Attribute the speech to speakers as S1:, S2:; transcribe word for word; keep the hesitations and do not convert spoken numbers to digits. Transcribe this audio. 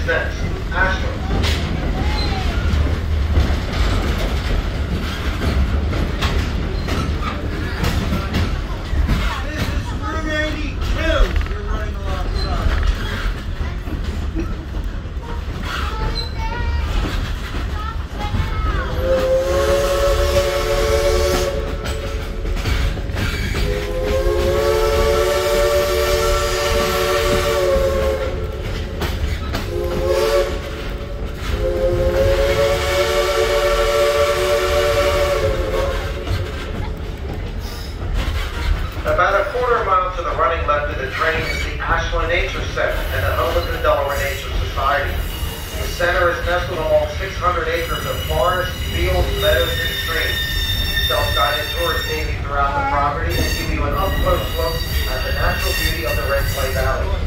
S1: is next. Ashland. About a quarter mile to the running left of the train is the Ashland Nature Center and the home of the Delaware Nature Society. The center is nestled along six hundred acres of forest, fields, meadows, and streams. Self-guided tours take you throughout the property and give you an up-close look at the natural beauty of the Red Clay Valley.